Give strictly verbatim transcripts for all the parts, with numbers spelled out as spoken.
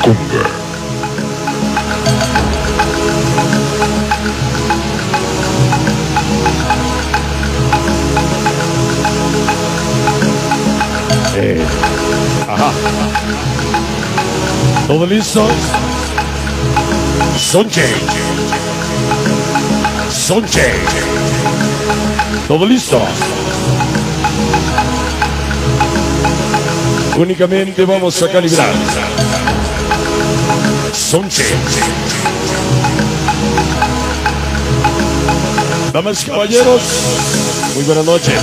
Conga. Eh, ajá. ¿Todo listo? Sonche. Sonche. ¿Todo listo? Únicamente vamos a calibrar. Sonche. Damas y caballeros, muy buenas noches.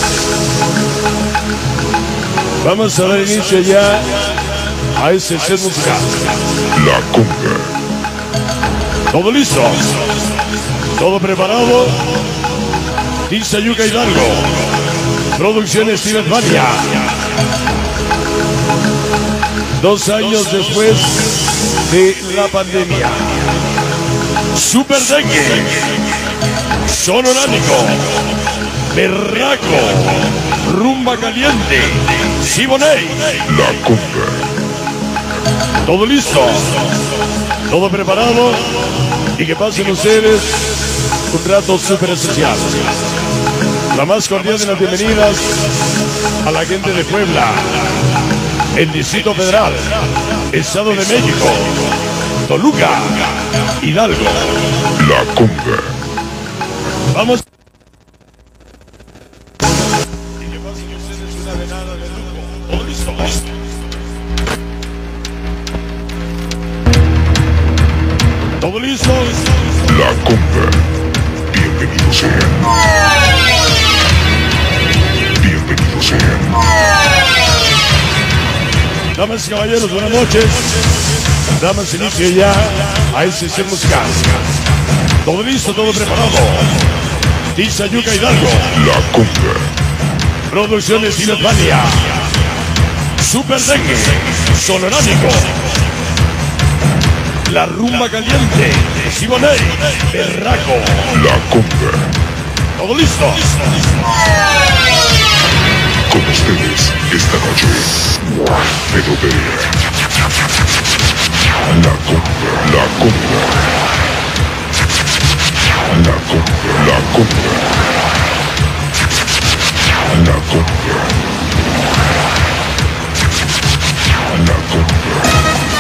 Vamos a dar inicio ya a ese set musical. La Conga. ¿Todo listo? ¿Todo preparado? Dice Yuka Hidalgo. Producciones Silvania. Dos años después de la pandemia. Super Dengue. Sonoránico. Berraco. Rumba Caliente. Siboney. La Conga. ¿Todo listo? ¿Todo preparado? Y que pasen ustedes un rato súper especial. La más cordial de las bienvenidas a la gente de Puebla, el Distrito Federal, Estado de México, Toluca, Hidalgo. La Conga. Vamos. Y que pasen ustedes una velada de lujo. ¿Todo listo? ¿Todo listo? La Conga. Bienvenidos sean. Bienvenidos sean. Damas y caballeros, buenas noches. Damos inicio ya a este set musical. Todo listo, todo preparado. Dice Yuka Hidalgo. La Conga. Producciones Silvania. Super Dengue. Sonoránico. La Rumba Caliente. Siboney. Berraco. La Conga. ¿Todo listo? Con ustedes esta noche. Melodía. La Conga. La Conga. La Conga. La Conga. La Conga. La Conga.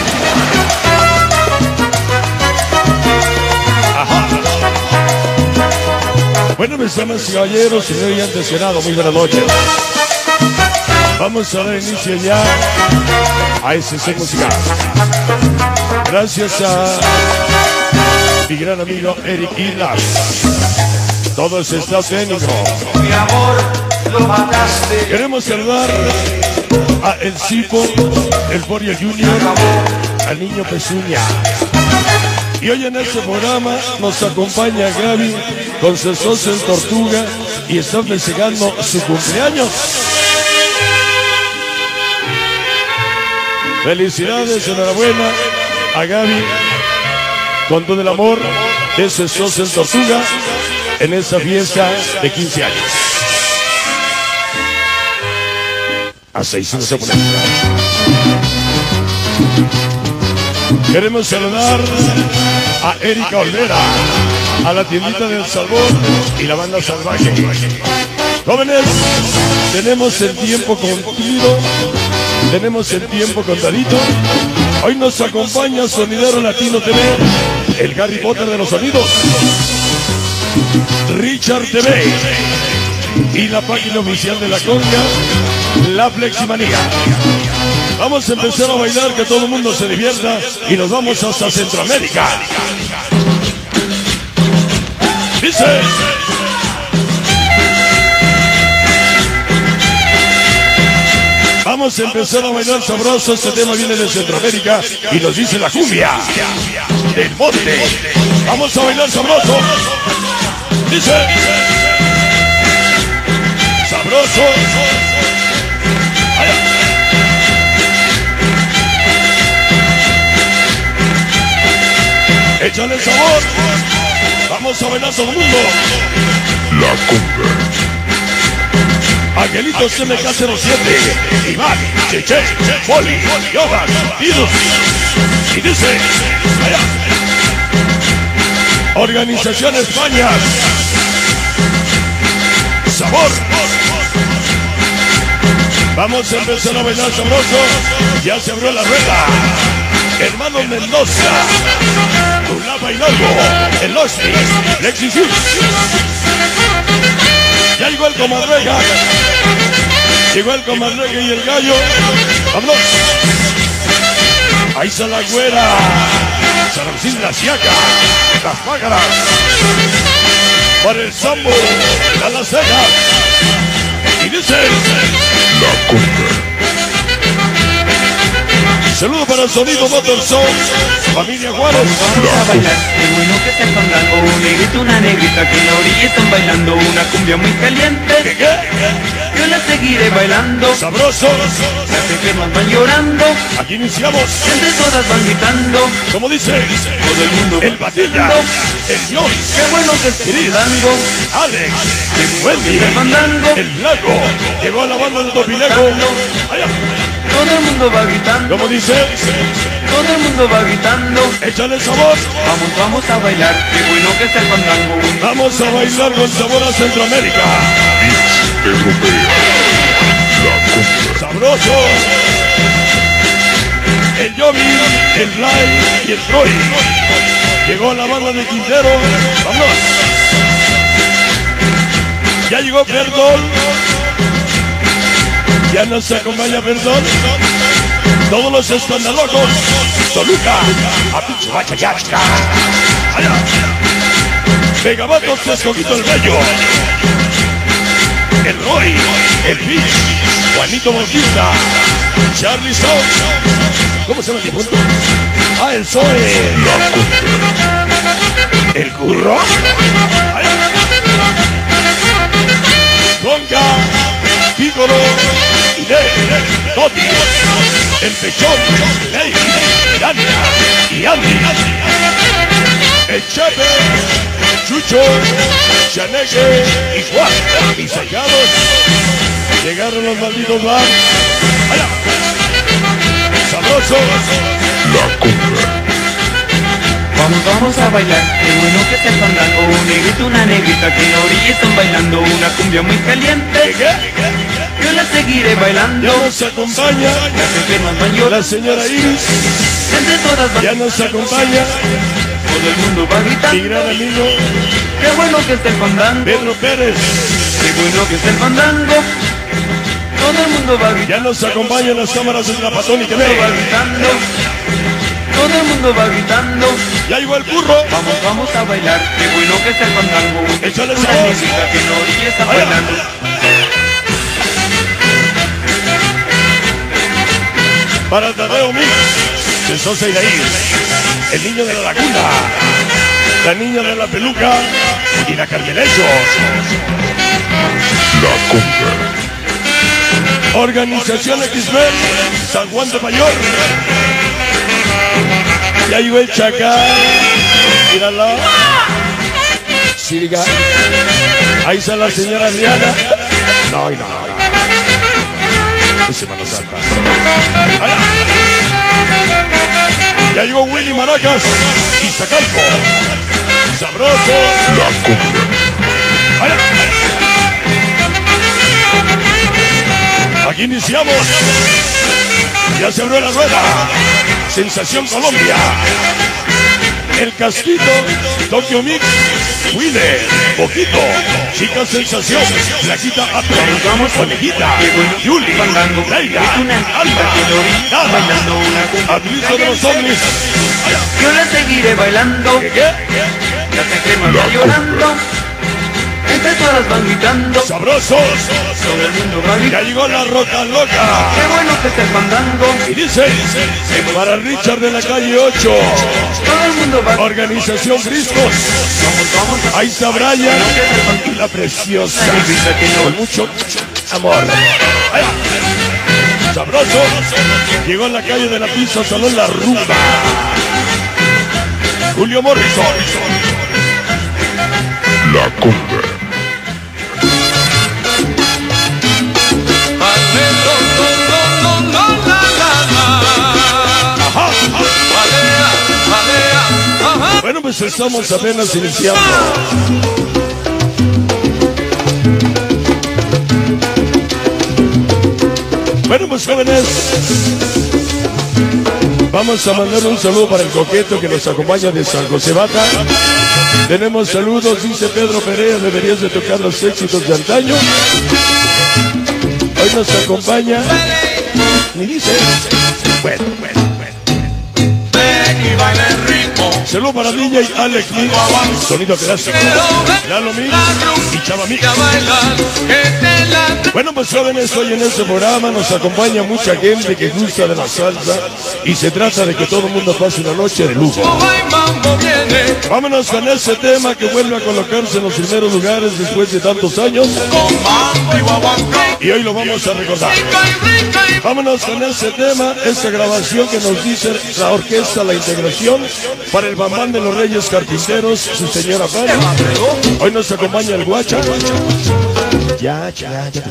Bueno, mis damas y caballeros, señor y antesionado, muy buenas noches. Vamos a dar inicio ya a ese set musical. Gracias a mi gran amigo Eric Islas. Todo es estado técnico. Mi amor, lo mataste. Queremos saludar a El Cipo, el Borio Junior, al Niño Pezuña. Y hoy en este programa nos acompaña Gaby con su socio en Tortuga y está festejando su cumpleaños. Felicidades, enhorabuena a Gaby con todo el amor de su socio en Tortuga en esta fiesta de quince años. A seis se pone. Queremos saludar a Erika Olvera, a la tiendita del Salvador y la banda Salvaje. Jóvenes, tenemos el tiempo cumplido, tenemos el tiempo contadito. Hoy nos acompaña Sonidero Latino T V, el Harry Potter de los sonidos, Richard T V y la página oficial de la Conga, La Fleximanía. Vamos a empezar a bailar, que todo el mundo se divierta y nos vamos hasta Centroamérica. Dice. Vamos a empezar a bailar sabroso, este tema viene de Centroamérica y nos dice la cumbia del monte. Vamos a bailar sabroso. Dice. Sabroso. Échale el sabor. Vamos a bailar todo el mundo. La Conga. Angelito C M K cero siete, Iván, Cheche, Poli, Yogas, Virus. Y dice, allá. Organización España. Sabor. Vamos a empezar a bailar sabroso. Ya se abrió la rueda. Hermanos Mendoza, Ulapa Hidalgo, el Osni, Lexi Six. Ya llegó el Comadrega. Llegó el Comadrega y el Gallo. ¡Vámonos! Ahí está la güera. Saracín la Siaca. Las pájaras. Para el Sambo. A las cejas. Y dice... La Conga. Saludo para el Sonido Motorsound, familia Juárez. Vamos a bailar, qué bueno que está el fandango. Un negrito, una negrita que en la orilla están bailando una cumbia muy caliente. ¿Qué, qué? Yo la seguiré bailando. Sabroso. Las enfermas van llorando. Aquí iniciamos. Entre todas van gritando. Como dice Todo el mundo el Batilla, el Dios, qué bueno que está el Cris, fandango. Alex, el Wendy, El fandango. el Blanco. Llegó a la banda de Topilejo. Allá. Todo el mundo va gritando. Como dice, Todo el mundo va gritando. échale sabor. Vamos, vamos a bailar, qué bueno que está el fandango. Vamos a bailar con sabor a Centroamérica. Mix Europea. La Conga. Sabroso. El Yomi, el Blay y el Troy. Llegó la banda de Quintero. Vámonos. Ya llegó Perdón. Ya nos acompaña Perdón. Todos los escandalocos. Toluca. Apichuachayachca. Allá. Pegabatos de Escoquito el Bello. El Roy. El Fish. Juanito Bautista. Charlie Stone. ¿Cómo se llama el difunto? Ah, el Zoe. La Conga. El Curro. Allá. Conca. Pícoro. Ide. Toti. El Pechón. Ley. Dania. Y Andy. El Chepe. Chucho. Chaneque. Y Juan. Y sellados. Llegaron los malditos van. Allá. Sabroso. La Conga. Vamos, vamos a bailar, qué bueno que está el fandango. Un negrito, una negrita que en la orilla están bailando una cumbia muy caliente. Yo la seguiré bailando. Ya nos acompaña Las enfermas van llorando. la señora Iris. Entre todas van Ya nos acompaña todo el mundo va mi gritando. gran amigo Qué bueno que está el fandango. Pedro Pérez. Qué bueno que está el fandango. Todo el mundo va gritando. Ya nos acompañan las cámaras de Trapatón y que Todo el mundo va ve. gritando. Todo el mundo va gritando. Ya llegó el burro. Vamos, vamos a bailar, qué bueno que está el fandango. Échale Una sabor. negrita que en la orilla está Allá. bailando. Para Tadeo Mix. De Sosa y de ahí. El niño de la laguna. La niña de la peluca. Y la Carmelecho. La Conga. Organización X-Men. San Juan de Mayor. Ya llegó el Chacal. Mírala. Siga. Ahí está la señora Adriana. No, no, no. Es Semana Santa. Allá. Ya llegó Willy Maracas. Y Zacalco. Sabroso. La Conga. Allá. Aquí iniciamos. Ya se abrió la rueda. Sensación Colombia. El Casquito. Tokyo Mix. Wide. Poquito. Chica Sensación. Flaquita Apple. Vamos, Conejita. Yuli. Fandango. Leila. Una negrita que en la orilla está bailando una cumbia muy Atrizo de los caliente. ovnis. Yo la seguiré bailando. ¿Qué, qué? Las enfermas La van llorando. Entre todas van gritando. Sabroso. Todo el mundo va Ya gritando. llegó la roca loca. Qué bueno que está el fandango. Y dice, para Richard de la calle ocho. Todo el mundo va. Organización Criscos. Vamos, vamos. Ahí está Brian y la preciosa. Con mucho amor. Allá. Sabroso. Llegó en la calle de la pista, Salón La Rumba. Julio Morrison. La Conga. Ajá. pues estamos apenas iniciando. Bueno, pues jóvenes, vamos a mandar un saludo para el coqueto que nos acompaña de San José Bata. Tenemos saludos, dice Pedro Perea, deberías de tocar los éxitos de antaño. Hoy nos acompaña, ni dice, bueno, bueno, bueno. Ven y baila el ritmo. Saludo para D J Alex Mix, sonido clásico, Lalo Mix y Chava Mix. Bueno, pues jóvenes, hoy en este programa nos acompaña mucha gente que gusta de la salsa y se trata de que todo el mundo pase una noche de lujo. Vámonos con ese tema que vuelve a colocarse en los primeros lugares después de tantos años y hoy lo vamos a recordar. Vámonos con ese tema, esta grabación que nos dice la orquesta La Integración para el Bambán de los Reyes Carpinteros, su señora Pani. Hoy nos acompaña el Guacha. Ya, ya, ya.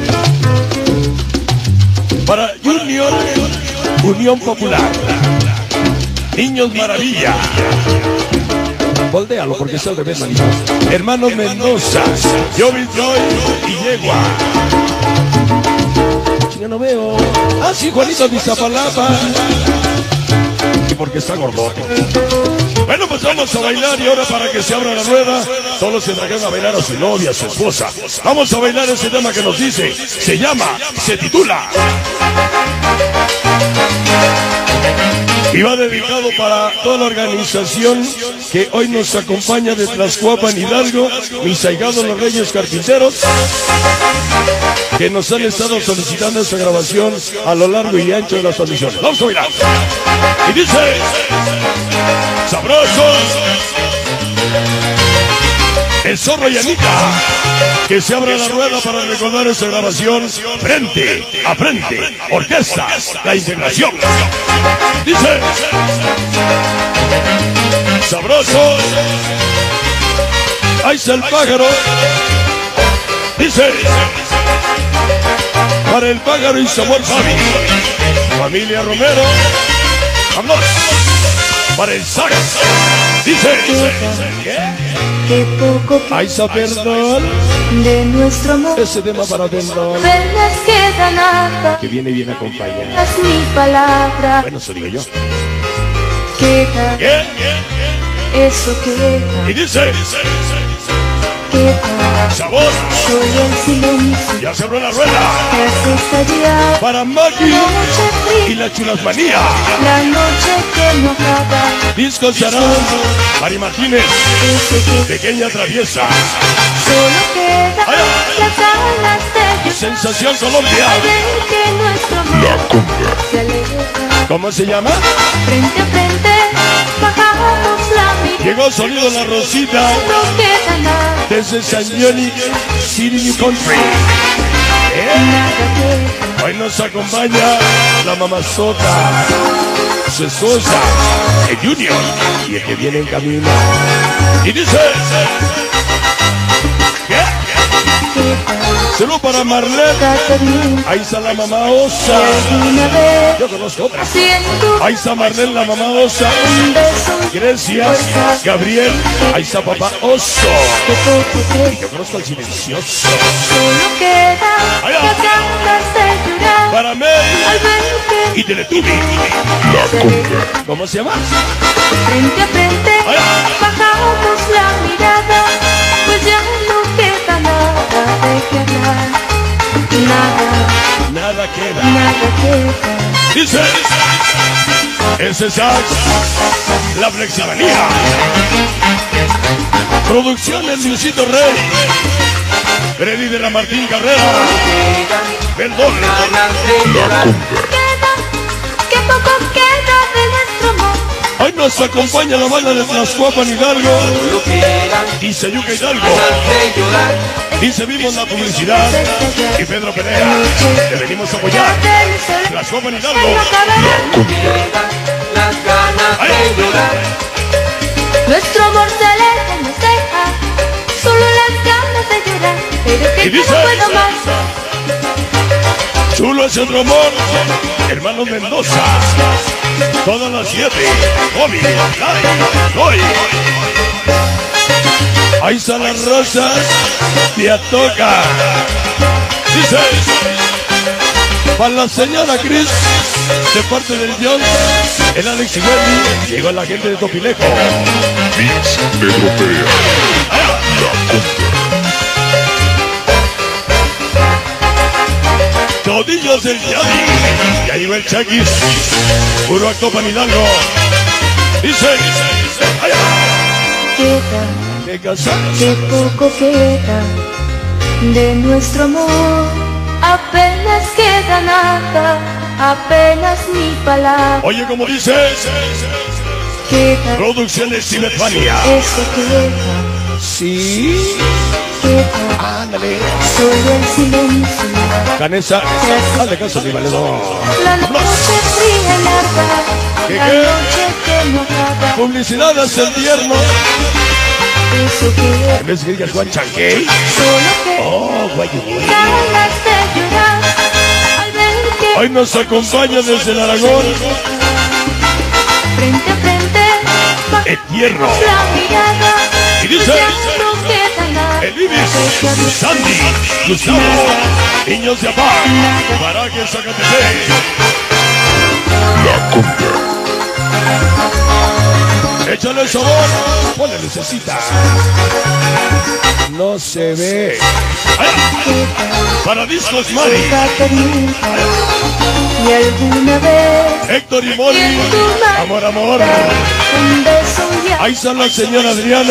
Para Junior, Unión Popular. Niños Maravilla. Voldéalo porque está al revés, manito. Hermanos Mendoza, Jovis Joy y Yegua. Chinga, no veo. Ah, sí, Juanito de Iztapalapa. Y porque está gordote. Bueno, pues vamos a bailar y ahora para que se abra la rueda, todos se trajeron a bailar a su novia, a su esposa. Vamos a bailar ese tema que nos dice, se llama, se titula. Y va dedicado para toda la organización que hoy nos acompaña de Tlaxcuapan, Hidalgo, mis ahijados los Reyes Carpinteros, que nos han estado solicitando esta grabación a lo largo y ancho de las transmisiones. Vamos a bailar. Y dice, sabrosos, el Zorro y Anita, que se abra la rueda para recordar esta grabación. Frente a frente, orquesta, La Integración. Dice, sabrosos, ahí está el pájaro. Dice, para el pájaro y sabor Fabi, familia Romero. Vámonos, para el sax. Dice, que poco ahí está perdón. de nuestro amor, Ese tema para perdón, apenas queda nada, que viene bien acompañado. es mi palabra, Bueno, eso digo yo. queda, ¿Qué? eso queda, Y dice, queda, sabor, soy el silencio ya se abrió la rueda. que hace estallar Para la Maggie noche y fría, la Chulasmanía. la noche que no acaba, Disco Charán, Mari Martínez, ese que Pequeña Traviesa. solo queda Ay. las ganas de llorar, Sensación Colombia. al ver que nuestro amor La cumbia. se aleja. ¿Cómo se llama? Frente a frente, bajamos la mirada, Llegó Sonido La Rosita no queda nada, desde San Johnny City, New Country. ¿Eh? nada queda, Hoy nos acompaña la mamazota, su esposa, el Junior, y el que viene en camino. Y dice, ¿qué? queda, Saludo para Marlene. Catherine, Ahí está la mamá Osa. alguna vez Yo conozco otras. siento Ahí está Marlene, la mamá Osa. un beso Grecia, Gabriel. Ahí está papá Oso. que poco queda, Yo conozco al silencioso. solo queda Ay, las ay. ganas de llorar, Para Mel al ver que y Teletubby. La cumbia. ¿Cómo se llama? frente a frente Ay, ay. bajamos la mirada, pues ya no queda nada de qué hablar, nada, Nada queda. nada queda, Dice, ese sax, la Fleximanía. Producciones Luisito Rey. Freddy de la Martín Carrera. Perdón. La cumbia. queda, que poco queda de nuestro amor, Hoy nos acompaña la banda de Tlaxcuapan, Hidalgo. Dice Yuca Hidalgo. Dice Vimos la Publicidad. Y Pedro Perea. Te venimos a apoyar. Tlaxcuapan, Hidalgo. Ay. nuestro amor se aleja y nos deja, solo las ganas de llorar, pero Y que ya dice, no puedo más, Chulo es otro amor. Hermano Mendoza. Todas las siete. Bobby, Lai, Roy. Ahí están las rosas. Tía Toca. Dice. Para la señora Cris, de parte del John, el Alex y Wendy, llegó la gente de Topilejo. Mix Europea. La cumbia. Todillos del Yadi. Ya llegó el Chaquis. Puro acto para Hidalgo. Dice. Allá. Queda, ¿Qué casa? qué poco queda de nuestro amor. Apenas queda nada, apenas mi palabra. Oye, como dice. Queda, Producciones Ciberfania. eso queda, Sí. queda, Ándale. solo el silencio. Canesa. Hazle caso a mi valedor. La noche fría y larga, ¿Qué, la qué? noche que no acaba. Publicidad hacia el tierno. Eso queda, En vez de que diga Juan Chanquey. solo queda. Oh, guay, guay. Ganas de llorar al ver que Hoy nos acompaña desde el Aragón frente a frente el tierno. la mirada. Y dice. Ya no queda nada. El Ibis, Sandy, Gustavo, Niños de Apá, Paraje Zacatepec. La cumbia. Échale sabor, ponle necesita. No se ve. Allá. Para Discos Mari, Boca termina y alguna vez Héctor y Mori, amor, amor. un beso ya Ahí está la señora Adriana,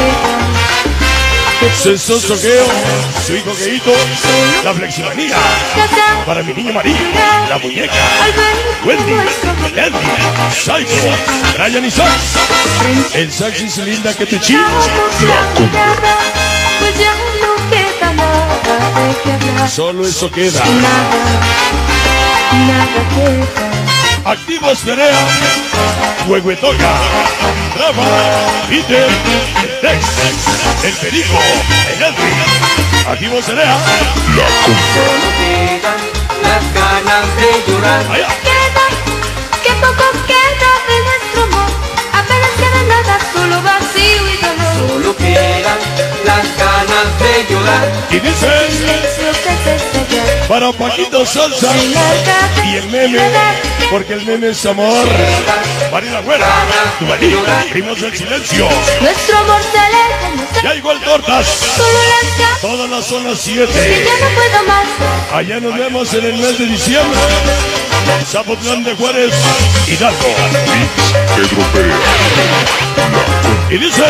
César Soqueo, su hijo Geito, la Fleximanía. queda. Para mi niño María, la muñeca, Al ver Wendy, nuestro Andy, Psycho, Brian y Sax, el Saxis linda que te chica. la mirada, pues ya no queda nada de qué hablar. Solo eso queda. Nada, nada queda. Activos Perea, Huehuetoca, Rafa, Peter, el Tex, el Perico, el Henry. Activos Perea, La cumbia. Solo quedan las ganas de llorar. allá. Queda, que poco queda de nuestro amor. Apenas queda nada, solo vacío y dolor. Solo quedan las ganas de llorar. Y dice, Silencio que se estalla. para Paquito Salsa y el meme, porque el meme es amor. Marina Güera, Duvalí, Primos del Silencio. Nuestro amor se aleja, no sé, Ya llegó el Tortas, solo las ganas. toda la zona Que siete. ya no puedo más. Allá nos vemos en el mes de diciembre. Zapotlán de Juárez, Hidalgo. Mix Europea. Y dice,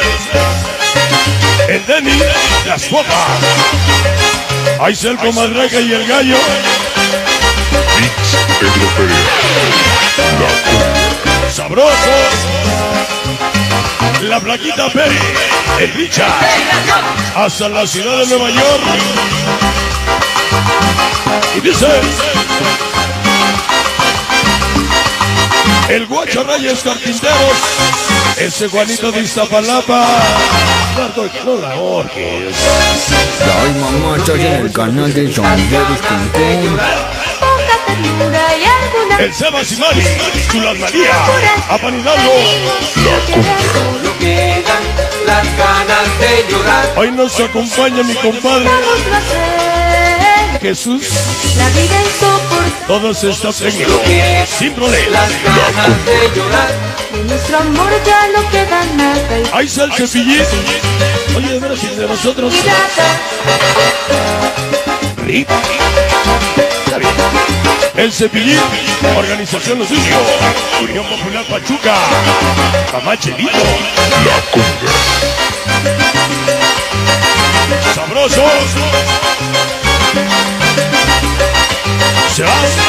el Denny, las copas. Ahí está el Comadraca y el Gallo. Mix Europea. La cumbia. Sabrosos. La Plaquita Peri, el Richard. Hasta la ciudad de Nueva York. Y dice, el Guacho Reyes Carpinteros. Ese Juanito de Iztapalapa. Guardo que no la orques. Ay mamá, estás en el canal de Sonderos con Ken. Poca ternura y alguna. El Sebas y Mari, Chulas María, Apanidalgo. Solo quedan las ganas de llorar. Hoy nos acompaña mi compadre Vamos a hacer Jesús. la vida insoportable. Todos estos técnicos, sin problema. Las ganas de llorar. De nuestro amor ya no queda nada. Y Ahí está el Cepillín. Oye, de veras, y de nosotros. nada. Rico. Está bien. El Cepillín, Organización Los Sucios, Unión Popular Pachuca, Mamá Chelito, La cumbia. Sabrosos. Se va.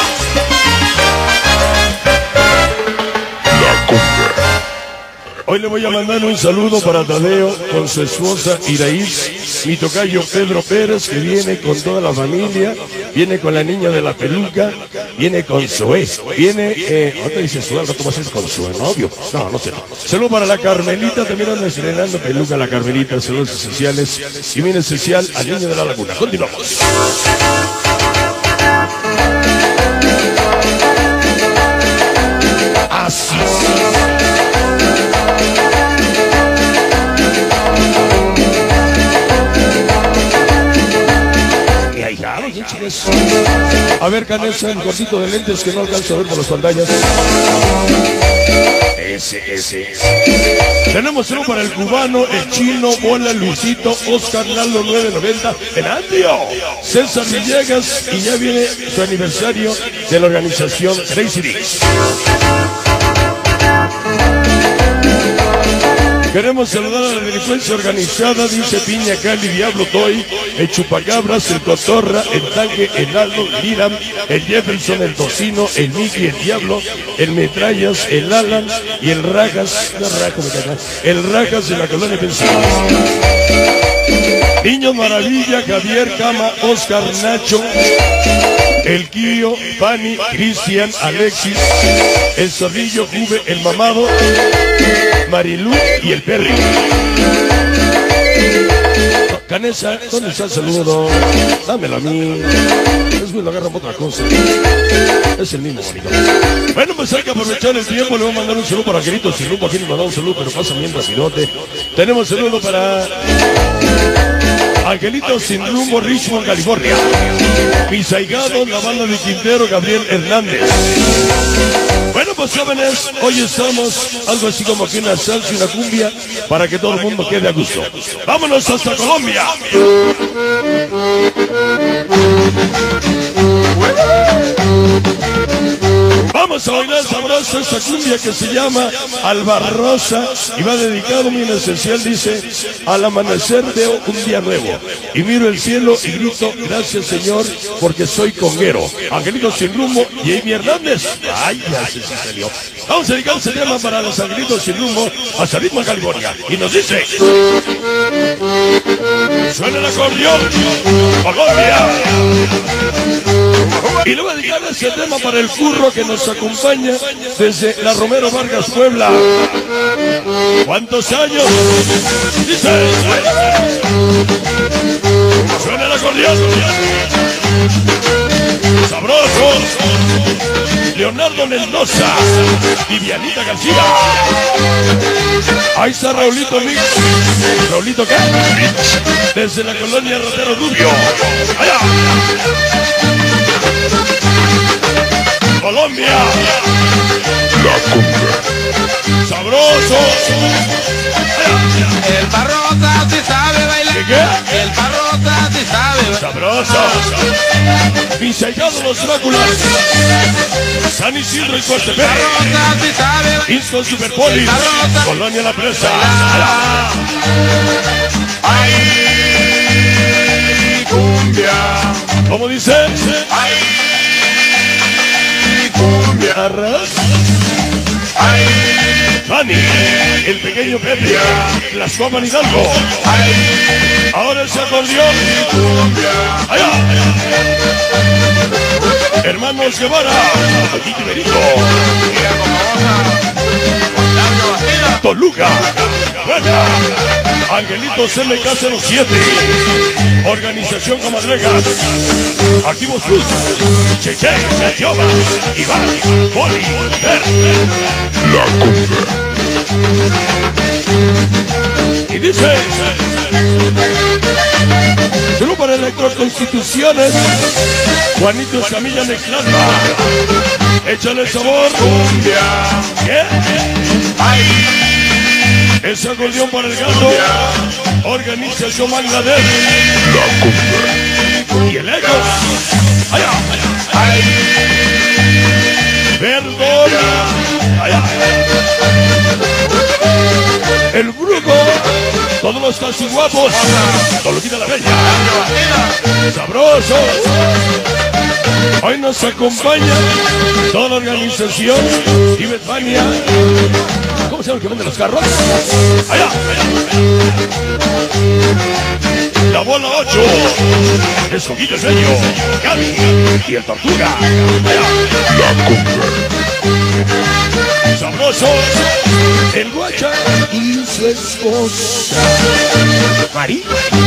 La cumbia. Hoy le voy a mandar un saludo para Tadeo con su esposa Iraíz, mi tocayo Pedro Pérez, que viene con toda la familia, viene con la niña de la peluca, viene con Zoé, viene, eh, ahorita dice Zoé, al rato va a ser con su novio. No, no sé. Saludo para la Carmelita, también anda estrenando peluca la Carmelita, saludos esenciales, y bien especial al niño de la laguna. Continuamos. A ver, Canesa, el gordito de lentes que no alcanzo a ver por las pantallas. Ese, ese. Tenemos uno para el cubano, el chino, Bola, Luisito, Oscar Lalo nueve noventa, Enandio, César Villegas, y ya viene su aniversario de la organización Crazy Dicks. Queremos saludar a la delincuencia organizada, dice Piña, Cali, Diablo, Toy, el Chupacabras, el Cotorra, el Tanque, el Aldo, el Iram, el Jefferson, el Tocino, el Mickey, el Diablo, el Metrallas, el Alan y el Rajas, no, Rajo, me cae, el Rajas de la colonia Pensadas. Niños Maravilla, Javier, Cama, Oscar, Nacho, el Kio, Fanny, Cristian, Alexis, el Zorrillo, Juve, el Mamado, Marilu y el Perry. Canesa, ¿dónde está el saludo? Dámelo a mí. Es muy lo agarra por otra cosa. Es el mismo, bonito. Bueno, pues hay que aprovechar el tiempo. Le voy a mandar un saludo para Angelito Sin Rumbo. Aquí nos mandamos un saludo, pero pasa bien rapidote. Tenemos saludo para Angelito Sin Rumbo, Richmond, California. Mis ahigados, la banda de Quintero, Gabriel Hernández. Bueno, pues jóvenes, hoy estamos algo así como que una salsa y una cumbia para que todo el mundo quede a gusto. ¡Vámonos hasta Colombia! Vamos a bailar sabrosa esta cumbia que se llama Albarrosa y va dedicado muy en esencial, dice: al amanecer veo un día nuevo y miro el cielo y grito gracias Señor porque soy conguero. Angelito Sin Rumbo y Amy Hernández. Ay, ya se salió. Vamos a dedicar ese tema para los Angelitos Sin Rumbo hasta Ritmo, California. Y nos dice: suena el acordeón, Colombia. Y le voy a dedicar ese tema para el curro que nos acompaña desde la Romero Vargas, Puebla. ¿Cuántos años? Dice: suena el acordeón, sabroso. Leonardo Mendoza, Vivianita García. Ahí está Raulito Mix. ¿Raulito qué? Desde la colonia Rotero Rubio. Allá. Colombia. La cumbia. Sabroso. Allá. El Parrota sí sabe bailar. ¿Qué qué? El Parrota sí sabe bailar. Sabroso. Mis ahigados los Dráculas. San Isidro y Costepec. Parrota sí sabe bailar. Insco Superpolis. Colonia La Presa. Ay, cumbia. ¿Cómo dice? Ay, cumbia. Arras. Ay, Fanny, el pequeño Pepe, las copas Hidalgo. ay, Ahora ese acordeón. cumbia. Allá. Hermanos Guevara, Paquito y Benito. Mira cómo goza. Largo vacila. Toluca, Puebla, Angelitos M K cero siete, Organización Comadrejas, Activos Plus, Cheche, Yoba, Iván, Poli, Ver. La cumbia. Y dice: solo para Electroconstituciones, Juanito Escamilla Nexlanda. Échale sabor. Cumbia. ¿Qué? Ay, Ese acordeón para el gato. Organización Bangladesh. La cumbia. Y el Eco. Allá. ay, Perdón. Allá. El Bruco. Todos los casi guapos. Toluquita la Bella. largo vacila. Sabroso. Hoy nos acompaña toda la organización Tibetania. ¿Cómo se llama el que vende los carros? Allá. La bola ocho. El Soquito Sello. Gaby. Y el Tortuga. Allá. La cumbia. Sabroso. El Guacha y su esposa. Mari.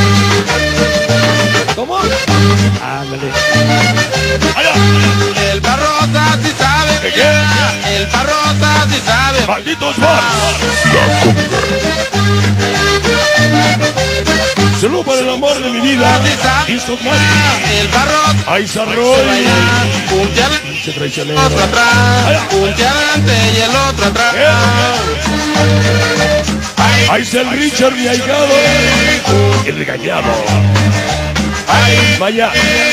¿Cómo? Ándale. Allá. El Parrota sí sabe ¿Qué, qué? bailar. El Parrota sí sabe bailar. Malditos más. La cumbia. Saludo para el amor de mi vida. Florida. Listo, Mari. El barrote Ahí se arrolla. un pie Se traicionero. otro atrás, un pie adelante y el otro atrás. Ahí está el Richard y Aigado. El regañado. Vaya.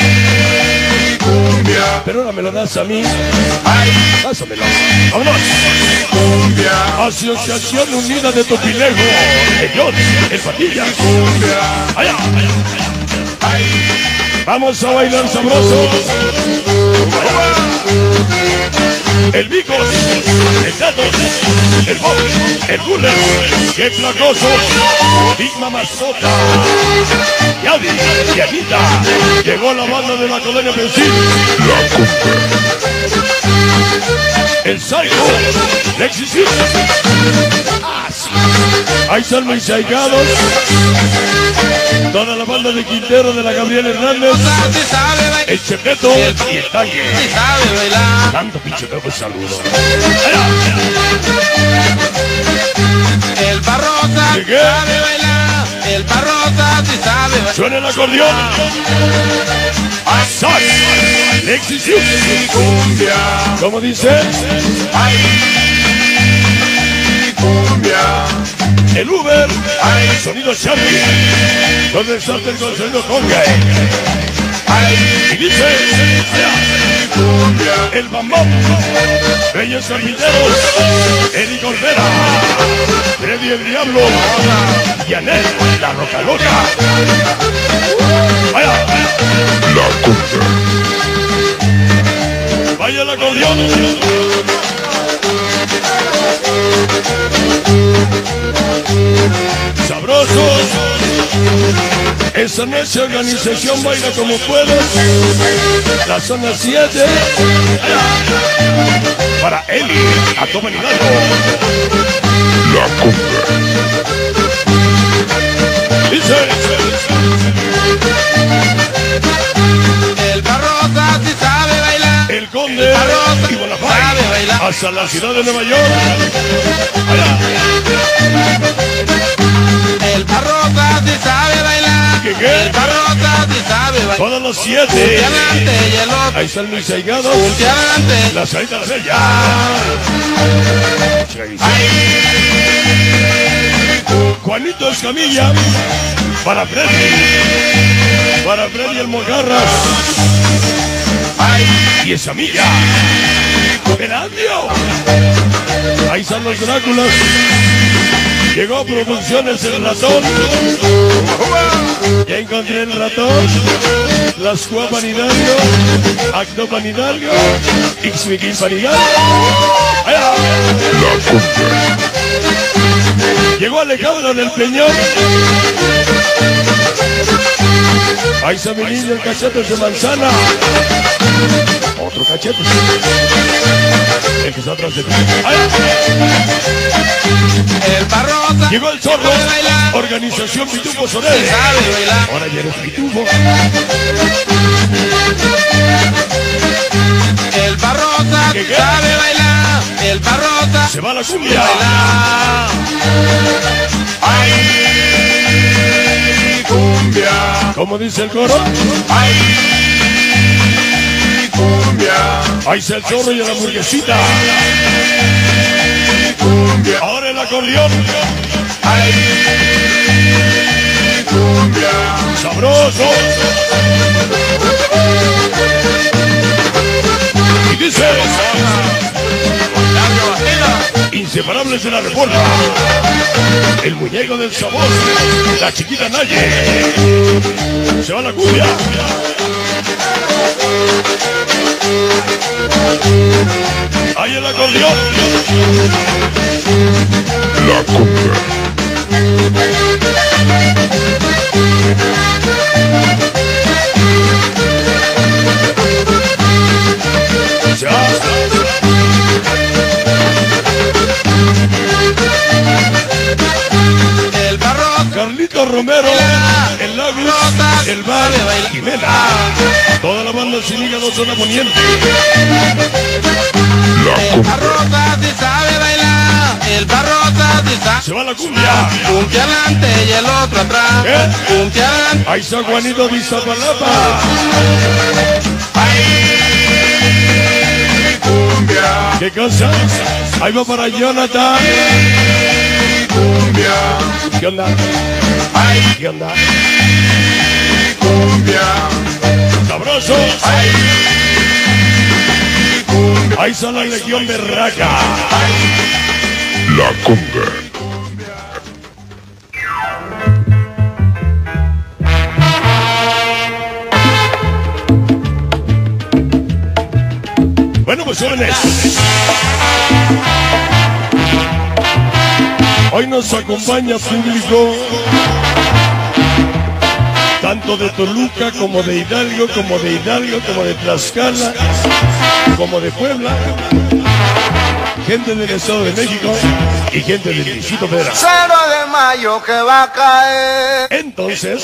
Pero ahora me lo das a mí. Pásamelo. Vámonos. Asociación Unida de Topilejo. El John, el Patilla. Allá. Vamos a bailar sabroso. El Vico, el Tato, el Bob, el Buller, qué flacosos, Big Mamazota, Yadi y Anita. Llegó la banda de la colonia Pensil. La cumbia. El Psycho, Lexis. Ahí están mis aigados. Toda la banda de Quintero de la Gabriel Hernández. El Chepeto y el Tanque. Si sabe bailar. Tanto pinche pepo, saludo. El barrota si ¿Qué? sabe bailar. El barrota si sabe bailar. Suena el acordeón. Sax, Lexis. Cumbia. ¿Cómo dice? Ay, cumbia. El Uber. Sonido Charlie. ¿Dónde está el sonido conga? Y dice, el Bambam, Reyes Carpinteros, Eric Olvera, Freddy el Diablo, Yanet, la Roca Loca. Vaya, La cumbia. vaya el acordeón. Sabrosos. Esa noche organización baila como puedes. La zona siete. Para Eli, a todo Hidalgo. La cumbia. Dice. El barrota si sabe bailar. El Conde Barroso y Bonafide. sabe bailar. Hasta la ciudad de Nueva York. Allá. El barrota si sabe bailar. ¿Qué, qué? El barrota si sabe bailar. Todas las Un siete. pie adelante y el otro. Ahí están mis aigados. Un pie adelante. La salita de ella. Juanito Escamilla. Para Freddy. Para Freddy el Mojarras. Y esa milla. Perandio. Ahí están los Dráculas. Llegó a Producciones el ratón. Ya encontré el ratón. Las Cuapan Hidalgo. Actopan Hidalgo. Ixmiquilpan Hidalgo. Allá. La cumbia. Llegó Alejandro del Peñón. Ahí está mi niño, el cachete de manzana. Otro cachete. El que está atrás de ti. Allá. El barrota Llegó el zorro. sabe bailar. Organización Pitufo Si Soler. sabe bailar. Ahora ya eres Pitufo. El barrota ¿Qué, si qué? sabe bailar. El barrota Se va la cumbia. bailar. Ay, cumbia. ¿Cómo dice el coro? Ay, cumbia. Ahí está el zorro y la hamburguesita. Cumbia. Ahora el acordeón. Ay, cumbia. Sabroso. Y dice, inseparables de la reforma. El muñeco del sabor. La chiquita Naye. Se va la cumbia. Ahí el acordeón. La cumbia. Ya. El barrota Carlito Romero, el Lagos, el Bar, Jimena. Toda la banda sin hígado zona poniente. La El cumbia. barrota si sabe bailar. El barrota si sabe se va la cumbia. Un pie adelante y el otro atrás. ¿Qué? Un pie adelante. Ahí San Juanito de Iztapalapa. Ay, cumbia, ¿Qué cosa? Ahí va para Jonathan. cumbia, ¿Qué onda? ay, ¿Qué onda? cumbia, Sabroso. ay, cumbia, Ahí está la Legión Berraca. La cumbia. Bueno, pues jóvenes, hoy nos acompaña público tanto de Toluca como de Hidalgo, como de Hidalgo, como de Tlaxcala, como de Puebla, gente del Estado de México y gente del Distrito Federal. cero de mayo que va a caer. Entonces,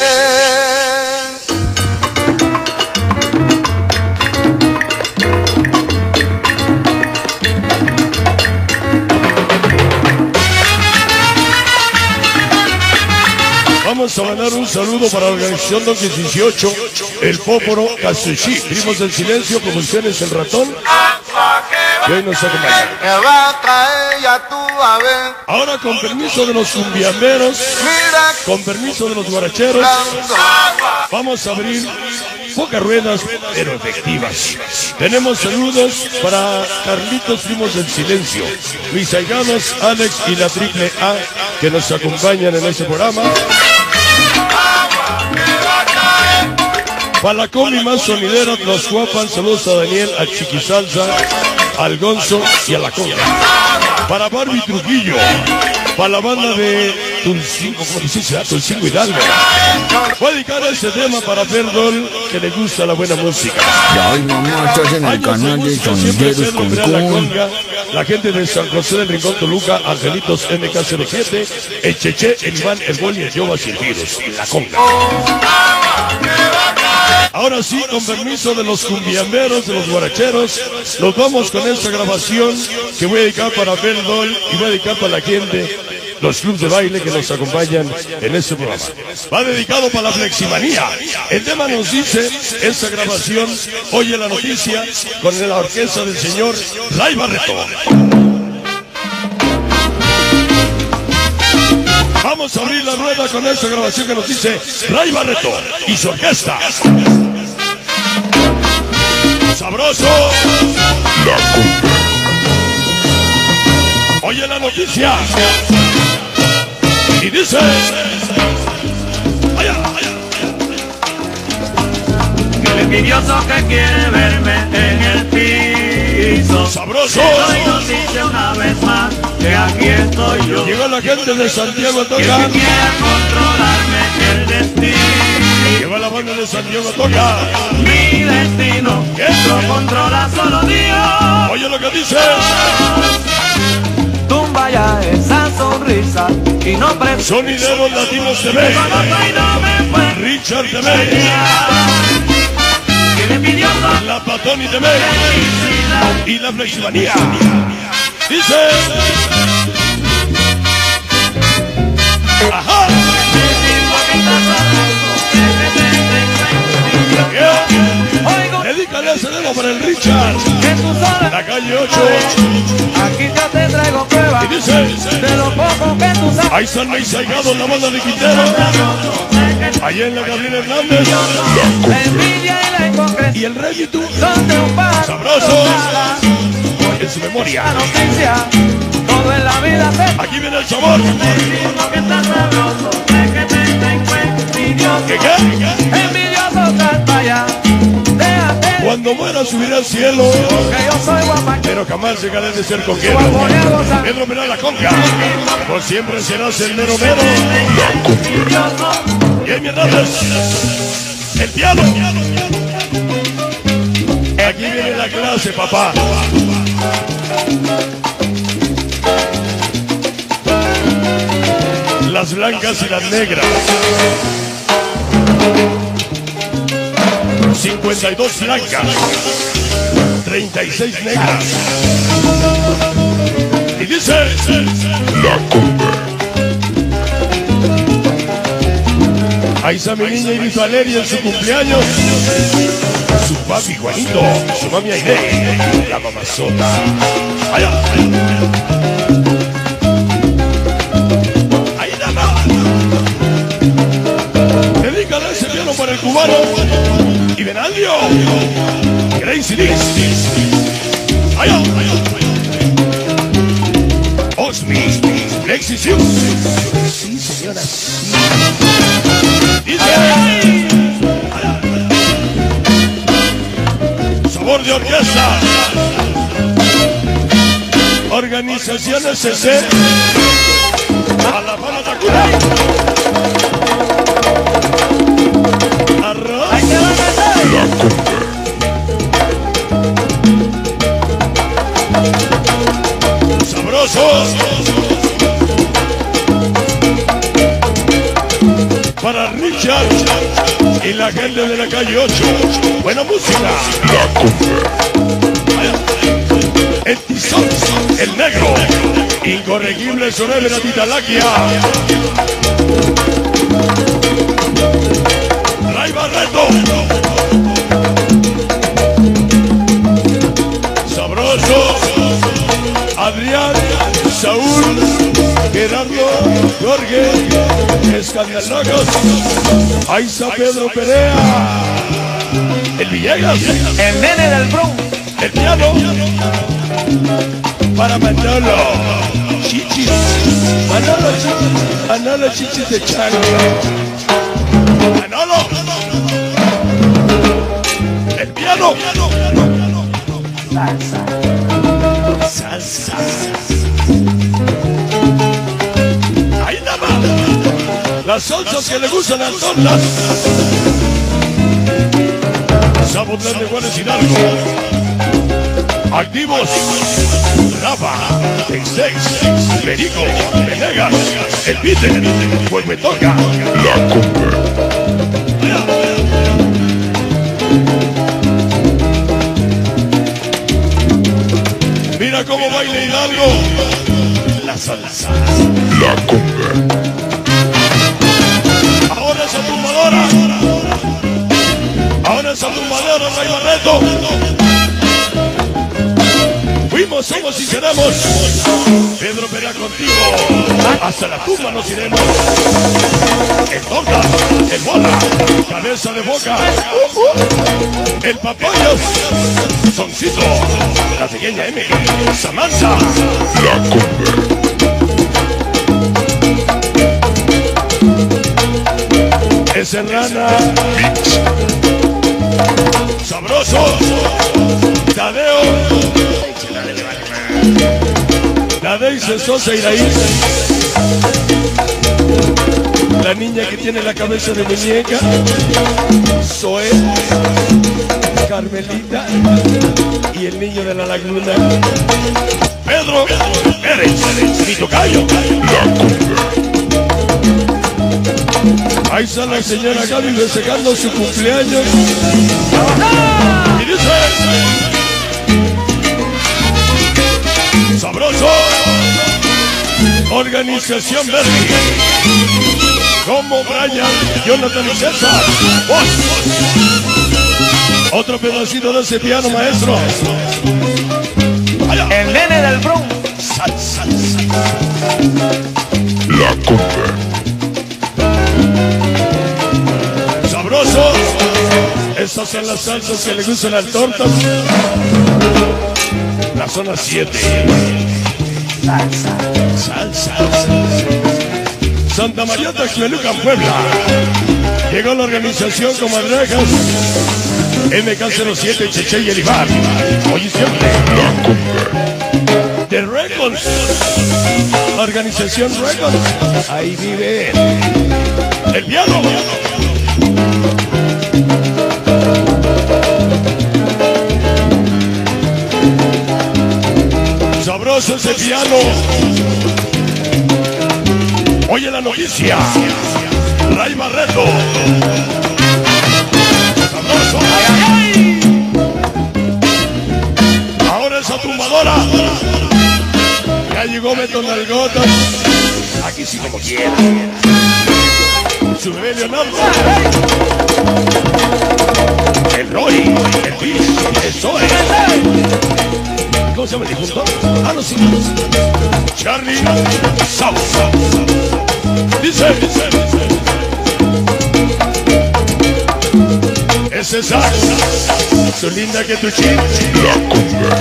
vamos a mandar un saludo para la organización dos mil dieciocho, El Póporo Casushi, Primos del Silencio, Producciones El Ratón, que hoy nos acompaña. Que va a caer, ya tú a ver. Ahora, con permiso de los cumbiamberos, Mira, con permiso de los guaracheros, vamos a abrir pocas ruedas, pero efectivas. Tenemos saludos para Carlitos Primos del Silencio, mis allegados Alex y la Triple A, que nos acompañan en este programa. Para la combi más sonidera, los guapan, saludos a Daniel, a Chiquisalsa, al Gonzo y a la Conga. Para Barbie Trujillo, para la banda de Tulcingo, ¿cómo dice? Tulcingo Hidalgo. Voy a dedicar este tema para Perdón, que le gusta la buena música. Ya hay mamá, estás en el Años canal de gusto, siempre Sonideros ser nombre a la Cancún. Conga, la gente de San José del Rincón Toluca, Angelitos M K cero siete, el Cheche, el Iván, el Boli, el Yoba y el Virus, la Conga. Ahora sí, con permiso de los cumbiamberos, de los guaracheros, nos vamos con esta grabación que voy a dedicar para Perdón y voy a dedicar para la gente, los clubes de baile que nos acompañan en este programa. Va dedicado para la Fleximanía. El tema nos dice, esta grabación, oye la noticia, con la orquesta del señor Ray Barreto. Vamos a abrir la rueda con esta grabación que nos dice Ray Barreto y su orquesta. Sabroso. La cumbia. Oye la noticia. Y dice... Allá, allá. El envidioso que quiere verme en el piso. Sabroso. Hoy nos dice una vez más que aquí estoy yo. Llegó la gente de Santiago a Que el tocar. que quiera controlarme el destino. Llegó la banda de Santiago a tocar. Mi destino ¿Qué? lo controla solo Dios. Oye lo que dice. Tumba ya esa sonrisa y no preguntes. Sonideros Latinos T V. Y no me fue. Richard T V. Que el envidioso La Patoni T V. felicidad. Y la Fleximanía. Dice. Ajá. Yeah. Dedícale ese dedo para el Richard. Que tú sola La calle ocho. aquí ya te traigo pruebas Y dice. de lo poco que tú sabes. Ahí están mis allegados, la banda de Quintero. Allá en la Gabriela Hernández. La envidia y la hipocresía Y el Rey y tú. son de un pájaro. Sabroso. En su memoria. La noticia, todo en la vida se Aquí viene el sabor. que está sabroso, de que te tengo envidioso. ¿Qué qué? Envidioso sal para allá, déjate Cuando muera subiré al cielo. que yo soy guapa. Pero jamás llegaré de ser coquero. Pedro Mera la Conca. Por siempre serás el mero mero. La cumbia. Y ahí mi Hernández. El piano. Aquí viene la clase, papá. Las blancas y las negras. cincuenta y dos blancas. treinta y seis negras. Y dice... La cumbia. Ahí está mi niña Iris Valeria en su cumpleaños. Su papi Juanito, su mami Aide, la mamazota. Allá. Ahí nada. Dedícale ese piano para el cubano. Y Benaldio. Gracie Dix. Allá. Osmi. Lexi Sius. Sí, señora. Dice. Sabor de orquesta. Organización S C. A la Fala Tacuna. Arroz. La Cumbre. Sabrosos. Para Richard y la gente de la calle ocho. Buena música. La Cumbre. El Tizón, el negro. Incorregible Sorel de la Titalaquia. Ray Barreto. Sabroso. Adrián, Saúl, Gerardo, Jorge, Escandalocos, ahí está Pedro Perea, el Villegas, El nene del Bronx. el piano, para Manolo, Chichis, Manolo Chichis, Manolo Chichis de Chango, Manolo, el piano, salsa. Salsa. Ahí nada más. Las salsas que le gustan a todas. Sabotlán de Juárez Hidalgo. Activos. Rafa. Textex. Perico. Venegas. El Peter. Pues me toca. La Cumbre. Mira cómo baila Hidalgo. La salsa. La Cumbre. Ahora esa tumbadora. Ahora esa tumbadora, Ray Barreto. Fuimos, somos y seremos. Pedro Perea contigo. Hasta la tumba nos iremos. El Tonga, el Bola, cabeza de boca. El Papayos, Soncito, la pequeña M, Samantha. La Cumbre. Es Rana. Sabroso. Tadeo. La Deise Sosa Iraíz. La niña que tiene la cabeza de muñeca. Zoe. Carmelita. Y el niño de la laguna. Pedro Pérez. Mi tocayo. La Cumbre. Ahí está la señora Gaby festejando su cumpleaños. Y dice: sabroso. Organización Verde. Como Brian, Jonathan y César. ¡Vos! Otro pedacito de ese piano, maestro. Allá. El nene del Bronx. Sal, sal, sal. La Cumbre. Sabroso. Estas son las salsas que le gustan al torta. La zona siete. Salsa. Salsa. Santa María Taxmelucan, Puebla. Llegó la organización Comadrejas. M K cero siete, Cheche y Elibar. Hoy y siempre. La Cumbre. The Records. Organización Records. Ahí vive el piano. Sabroso ese piano. Oye la noticia. Ray Barreto. Sabroso. Ahora esa tumbadora. Ya llegó Beto Nalgotas. Aquí sí como quiera. su bebé Leonardo, el Roy, el Bill, el Zoe. ¿Cómo se llama el difunto? Ah, no, sí. Charlie Sausa. Dice, dice, dice. Ese sax, su linda que tu chip. La conga.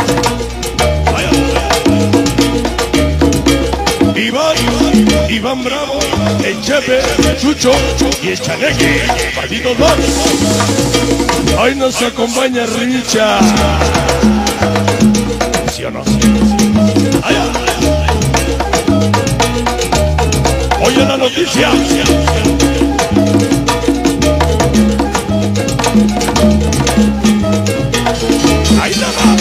Iván, Iván Bravo, el Chepe, Chucho y el Chaneque. Partidos dos. Hoy nos acompaña Richa. ¿Sí o no? Allá. Oye la noticia. Ahí la va.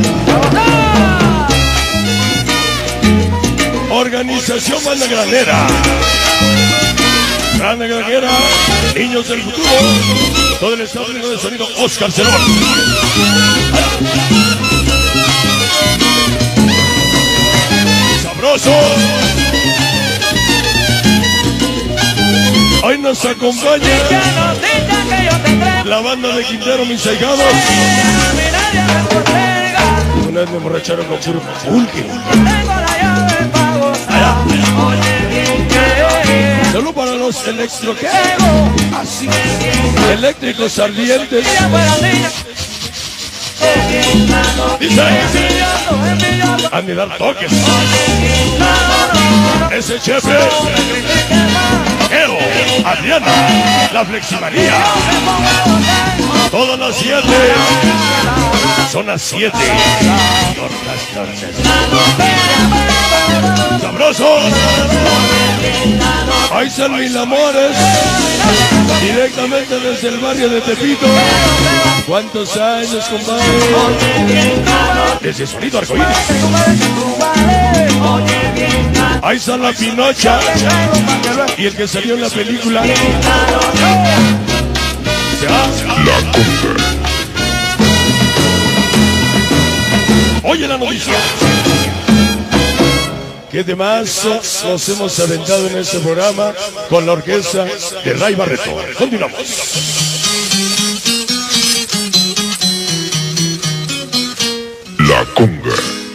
Organización Banda Granera. Banda Granera, Niños del Futuro. Todo el estado de sonido Oscar Cerón. Sabroso. Hoy nos acompaña la banda de Quintero, mis ahijados. Una vez me emborracharon con puro pulque. Solo para los electro ¿qué? Así. Eléctricos ardientes. Dice, a ni dar toques. Ese chefe. Evo, Adriana, la Fleximaría. Todas las siete. Son las siete. Sabrosos. Ahí están mis amores. Directamente desde el barrio de Tepito. ¿Cuántos años, compadre? Desde Solito Arcoíris. Ahí está la Pinocha. Y el que salió en la película. La conga. Oye la noticia. ¿Qué demás nos hemos aventado en este programa con la orquesta de Ray Barreto? Continuamos. La conga.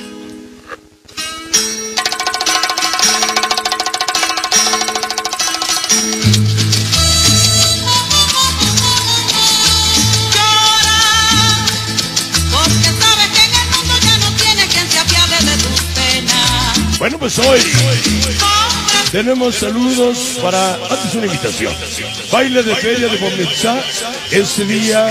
Bueno, pues hoy tenemos saludos para, antes una invitación, baile de feria de Bomezá, este día,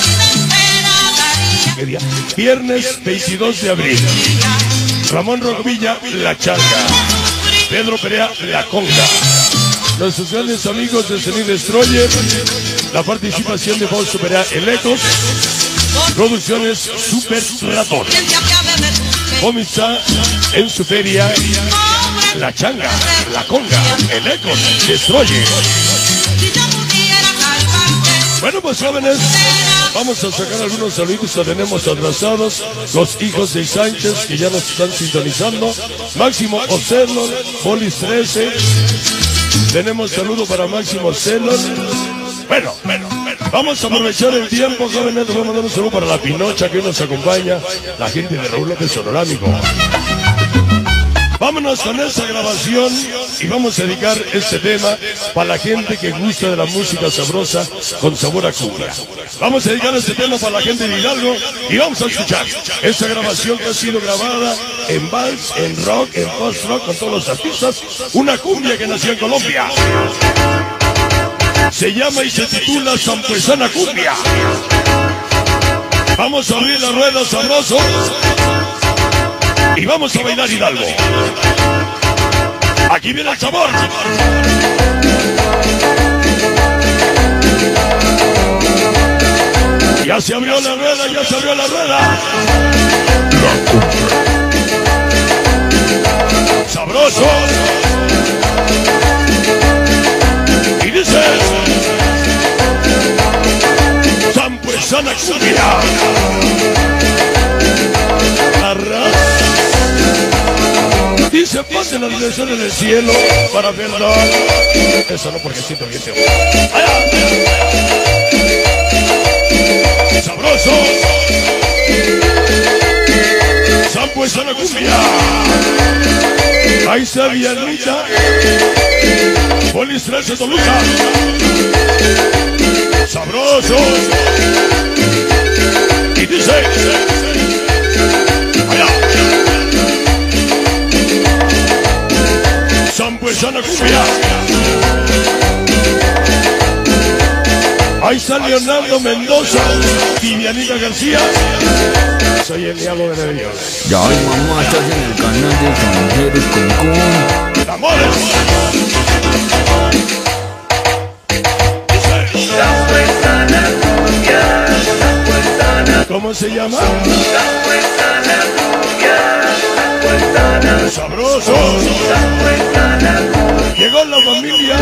¿qué día? Viernes veintidós de abril, Ramón Rocvilla, La Changa, Pedro Perea, La Conga, nuestros grandes amigos de Zenith Destroyer, la participación de Fausto Perea, El Ecos, Producciones Super Ratón. Bomezá en su feria, La Changa, La Conga, El Ecos, Destroyer. Bueno, pues jóvenes, vamos a sacar algunos saludos que tenemos atrasados. Los hijos de Sánchez que ya nos están sintonizando. Máximo Ocelon, Polis trece. Tenemos saludo para Máximo Ocelon. Bueno, bueno, bueno, vamos a aprovechar el tiempo, jóvenes. Vamos a mandar un saludo para la Pinocha que hoy nos acompaña, la gente de Raúl López Sonorámico. Vámonos con esta grabación y vamos a dedicar este tema para la gente que gusta de la música sabrosa con sabor a cumbia. Vamos a dedicar este tema para la gente de Hidalgo y vamos a escuchar esta grabación que ha sido grabada en vals, en rock, en post-rock con todos los artistas. Una cumbia que nació en Colombia. Se llama y se titula Sampuesana Cumbia. Vamos a abrir la rueda sabroso y vamos a bailar Hidalgo. Aquí viene el sabor. Ya se abrió la rueda, ya se abrió la rueda. La conga. Sabroso. Y dice Sampuesana Cumbia. Arras. Dice, ponte la dirección en el cielo para verlo. Eso no, porque siento bien. ¡Allá! ¡Sabroso! ¡Sampo es la cumbia! ¡Ahí está Villanita! ¡Polis trece Toluca! ¡Sabroso! Y dice... ¡Allá! ¡Sampo es la cumbia! Ahí está Leonardo Mendoza, Vivianita García. Soy el diablo de Dios. Ya hay mamá, estás en el canal de Sonderos Cancún. ¡Amores! ¿Cómo se llama? Sabroso. Llegó la familia.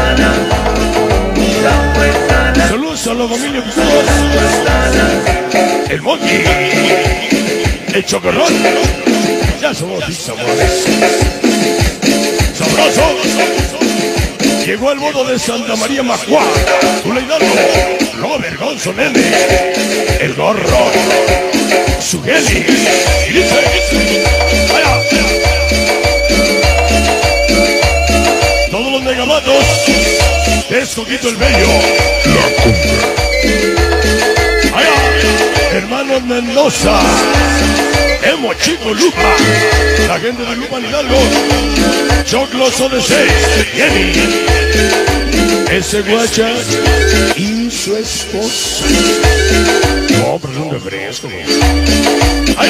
Saludos a la familia Picudos. El Monkey. El Chocorrón. Ya somos mis amores. Sabroso. Llegó el modo de Santa María Macuá. Tula Hidalgo. Robert Gonzo Nene. El Gorro. Sugeli. Y dice. Allá. Todos los megamatos. Es Coquito el Bello. La cumbia. Allá. Hermanos Mendoza. Emo Chico Lupa. La gente de Lupa Hidalgo. Choclo O D seis. Jenny. Ese guacha. Y su esposa. No, pero es un refresco. Allá.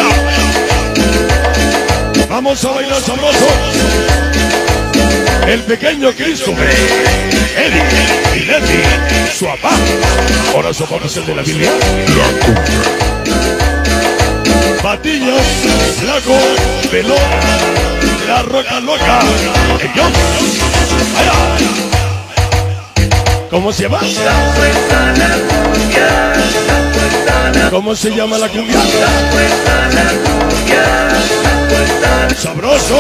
Vamos a bailar sabroso. El pequeño Christopher, Eddie y Letty, su papá. Ahora su papá es el de la Biblia. La cumbia. Patillas, Flaco, Pelón, La Roca Loca, ellos. Allá. ¿Cómo se llama? ¿Cómo se llama la cumbia? Sabroso.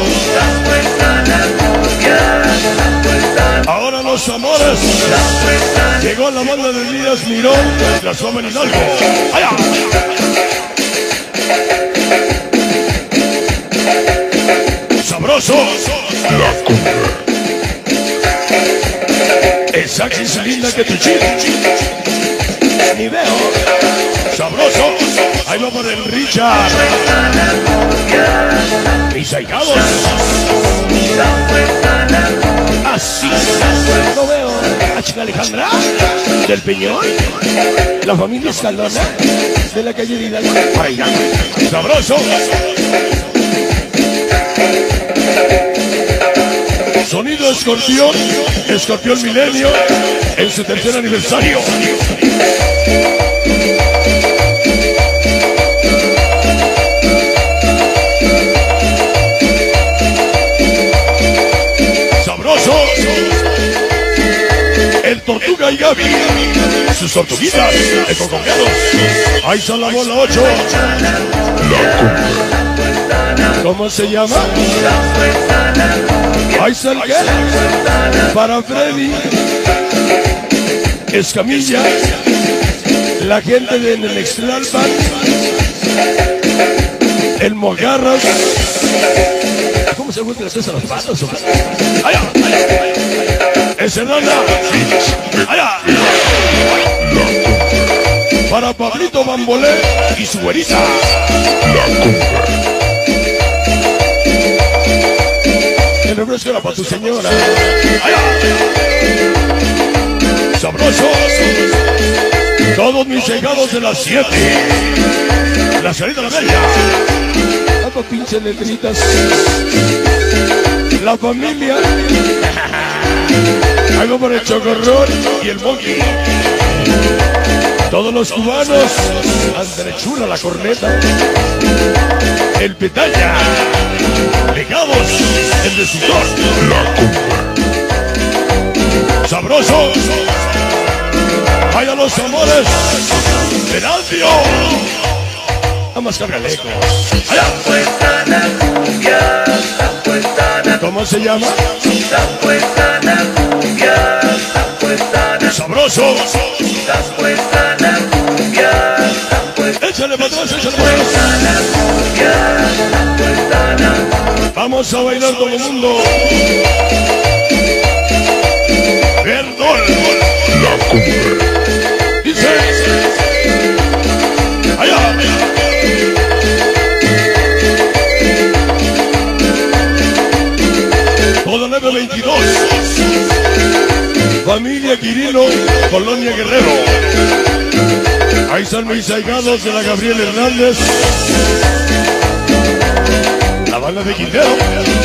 Ahora los amores. Llegó la banda de Díaz Mirón, la Soma en Hidalgo. Allá. Sabroso. La cumbia. Esa que es linda que tu chico. Ni veo. Sabroso. Ahí va por el Richard. Mis ahijados. Así. No veo a Chica Alejandra del Peñón. La familia Escalona de la calle de Hidalgo. Ay, sabroso. Sonido Escorpión. Escorpión Milenio en su tercer aniversario. Sabroso. El Tortuga y Gaby. Sus tortuguitas de cocoqueros. Ahí está la bola ocho. La cumbia. ¿Cómo se llama? Ahí está el qué. Para Freddy Escamilla. La gente de Nenextlalpan. El Mogarras. ¿Cómo se vuelve las cosas a las patas? ¡Allá! ¡Es Hernanda! ¡Allá! Para Pablito Bambolé y su güerita. La cumbia. El refresco era para tu señora. ¡Allá! Sabroso. Todos mis llegados de las siete. La salida de la bella. Algo pinche letritas. La familia. Algo por el Chocorrón y el Monkey. Todos los cubanos. Andre Chula la corneta. El Petalla. Pegados. El destructor. La cumbia. Sabroso. Vaya los amores. Venancio. Vamos, carga lejos. Allá. Pues a la cumbia. ¿Cómo se llama? puesta la cumbia, está puesta la Sabroso. está puesta la cumbia, está puesta Échale para atrás, échale para atrás. la cumbia, está puesta la Vamos a bailar todo el mundo. Perdón. La cumbre. Dice. Allá. Toda nueve veintidós. Familia Quirino, Colonia Guerrero. Ahí están mis ahijados de la Gabriel Hernández. La banda de Quintero.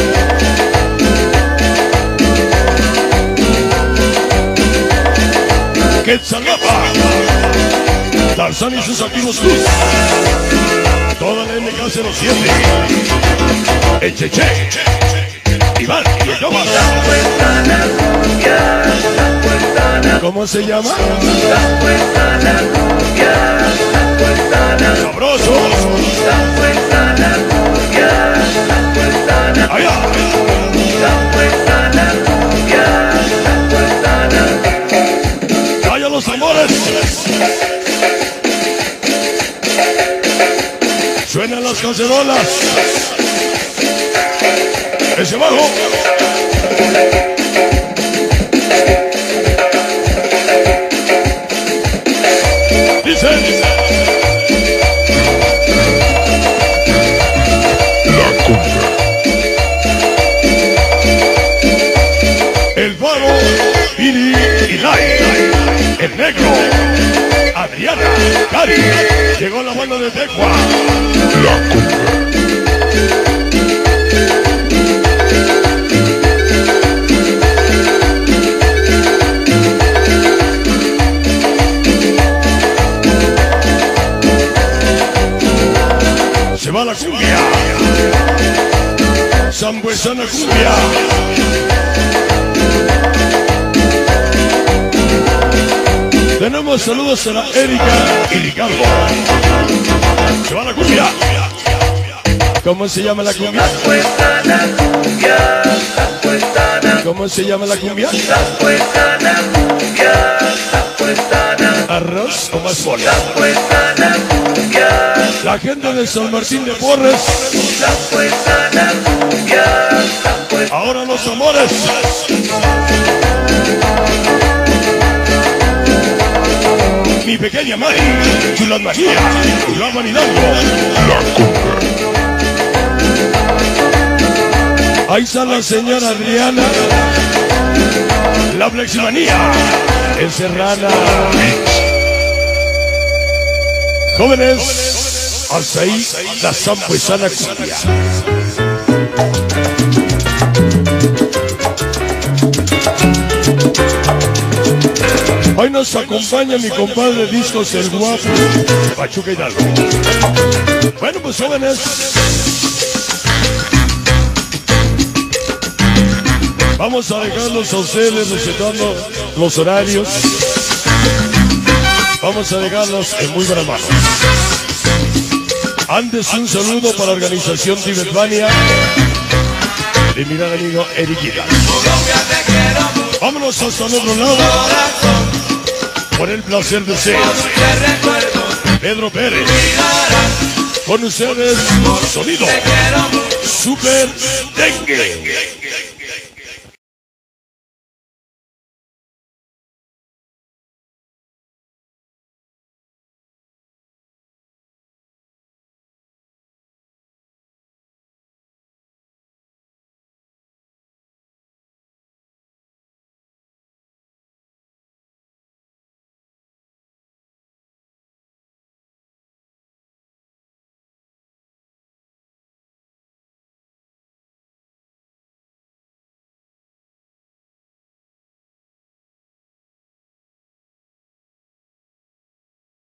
Quetzalapa. Tarzán y sus activos Cruz. Toda la M K cero siete. El Cheche. Iván y el Tomás. puesta la cumbia, está puesta la ¿Cómo se llama? está puesta la cumbia, está puesta la Sabroso. está puesta la cumbia, está puesta la Allá. está puesta la cumbia, está puesta la Vaya los amores. Suenan las cacerolas. Ese bajo. Dice. La cumbre. El Faro, Piri y Lai. El Negro. Adriana. Cari. Llegó la banda de Tecua. La cumbre. Se va la cumbia. Sambuesana cumbia. Tenemos saludos a la Erika y Ricardo. Se va la cumbia. ¿Cómo se llama la cumbia? puesta la cumbia, está puesta la ¿Cómo se llama la cumbia? está puesta la cumbia, está puesta la Arroz o más bola. puesta la cumbia, La gente de San Martín de Porres. está puesta la cumbia, está puesta Ahora los amores. Mi pequeña Mari. Chulas María. Chulaban Hidalgo. La cumbre. Ahí está la señora Adriana. La Fleximanía. El Serrana. Jóvenes, hasta ahí la sambuesana cumbia. Hoy nos acompaña mi compadre Discos El Guapo, Pachuca Hidalgo. Bueno, pues jóvenes, vamos a dejarlos a ustedes respetando los horarios. Vamos a dejarlos en muy buenas manos. Antes un saludo para la organización Tibetvania de mi gran amigo Eric Hidalgo. Vámonos hasta el otro lado por el placer de ser Pedro Pérez. Con ustedes, sonido Super Dengue.